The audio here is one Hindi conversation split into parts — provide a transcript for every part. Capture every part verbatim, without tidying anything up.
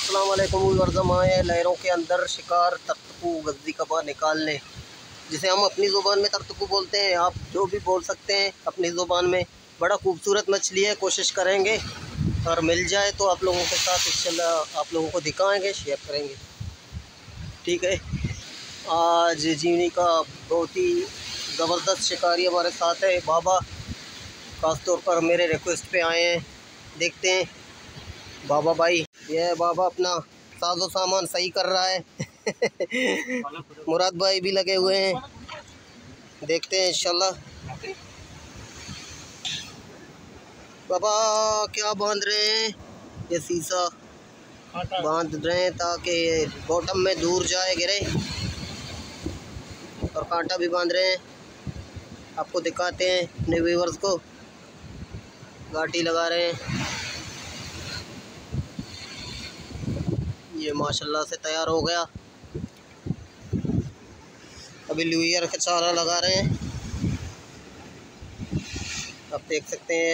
अस्सलाम वालेकुम वर्ज़म आए लहरों के अंदर शिकार तख्तकू गद्दी कबा निकालने, जिसे हम अपनी ज़ुबान में तख्तकू बोलते हैं। आप जो भी बोल सकते हैं अपनी ज़ुबान में। बड़ा खूबसूरत मछली है, कोशिश करेंगे और मिल जाए तो आप लोगों के साथ इंशाल्लाह आप लोगों को दिखाएंगे, शेयर करेंगे। ठीक है, आज जीवनी का बहुत ही ज़बरदस्त शिकारी हमारे साथ है। बाबा ख़ास तौर पर मेरे रिक्वेस्ट पे आए हैं, देखते हैं बाबा भाई। ये है बाबा अपना साजो सामान सही कर रहा है। मुराद भाई भी लगे हुए हैं, देखते हैं इंशाल्लाह। बाबा क्या बांध रहे हैं? ये शीशा बांध रहे हैं ताकि बॉटम में दूर जाए गिरे, और कांटा भी बांध रहे हैं। आपको दिखाते हैं अपने व्यूअर्स को। गाटी लगा रहे हैं, ये माशाल्लाह से तैयार हो गया। अभी ल्यूयर का चारा लगा रहे हैं, आप देख सकते हैं,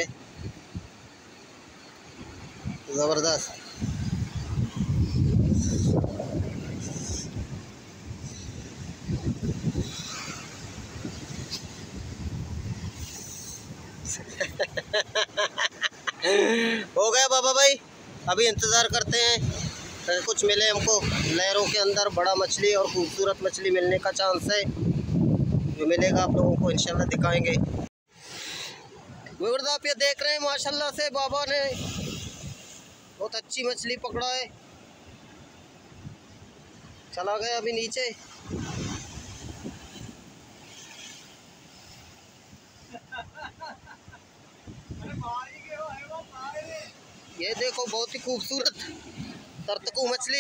ज़बरदस्त। हो गया बाबा भाई, अभी इंतज़ार करते हैं कुछ मिले हमको। लहरों के अंदर बड़ा मछली और खूबसूरत मछली मिलने का चांस है, जो मिलेगा आप लोगों को इंशाल्लाह दिखाएंगे। व्यूअर्स आप ये देख रहे हैं माशाल्लाह से बाबा ने बहुत अच्छी मछली पकड़ा है। चला गया अभी नीचे। ये देखो बहुत ही खूबसूरत तख्तकू मछली।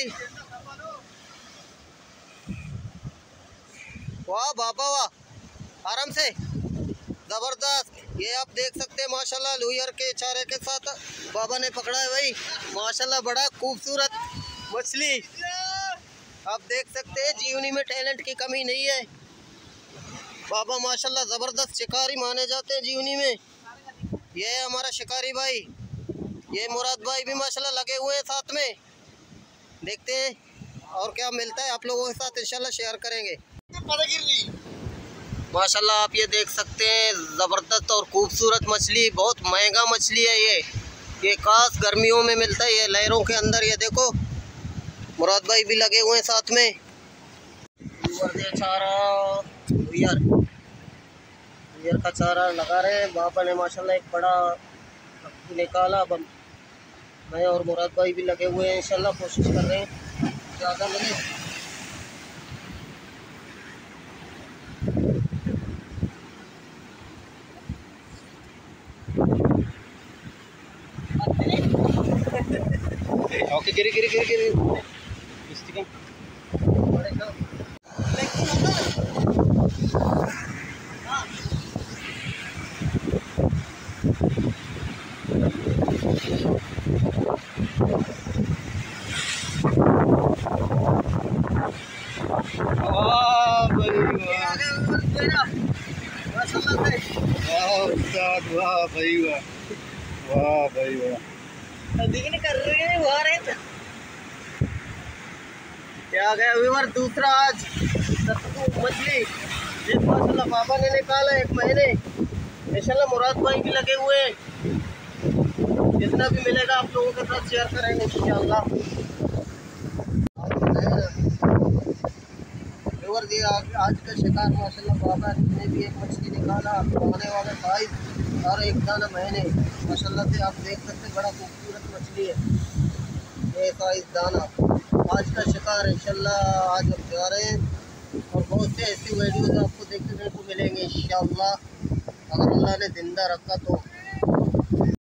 वाह बाबा वाह, आराम से, ज़बरदस्त। ये आप देख सकते हैं माशाल्लाह लुयर के चारे के साथ बाबा ने पकड़ा है भाई। माशाल्लाह बड़ा खूबसूरत मछली। आप देख सकते हैं जीवनी में टैलेंट की कमी नहीं है। बाबा माशाल्लाह ज़बरदस्त शिकारी माने जाते हैं जीवनी में। ये है हमारा शिकारी भाई, ये मुराद भाई भी माशाल्लाह लगे हुए हैं साथ में। देखते हैं और क्या मिलता है, आप लोगों के साथ इंशाल्लाह शेयर करेंगे। माशाल्लाह आप ये देख सकते हैं ज़बरदस्त और खूबसूरत मछली, बहुत महंगा मछली है ये। ये खास गर्मियों में मिलता है, ये लहरों के अंदर। ये देखो मुराद भाई भी लगे हुए हैं साथ में। चारा यार यार का चारा लगा रहे हैं बाबा ने माशाल्लाह, एक बड़ा निकाला। मैं और मुराद भाई भी लगे हुए हैं, इंशाल्लाह कोशिश कर रहे हैं ज़्यादा मिले। ओके गिरी गिरी गिरी गिरी वाह भाई वाह, वाह भाई वाह, कर रहे हैं क्या गया व्यूअर। दूसरा आज मछली माशाल्लाह बाबा ने निकाला एक महीने। इंशाल्लाह मुराद भाई भी लगे हुए हैं, जितना भी मिलेगा आप लोगों के साथ शेयर करेंगे इंशाल्लाह। व्यूअर ये आज का शिकार माशाल्लाह बाबा ने भी एक मछली निकाला, आने वाले बाईस और एक दाना महीने माशाल्लाह से। आप देख सकते बड़ा खूबसूरत मछली है, एक साइज दाना। आज का शिकार इंशाल्लाह आज हम जा रहे हैं, और बहुत से ऐसी वीडियोज़ आपको देखने को मिलेंगे इंशाल्लाह, अगर अल्लाह ने जिंदा रखा तो।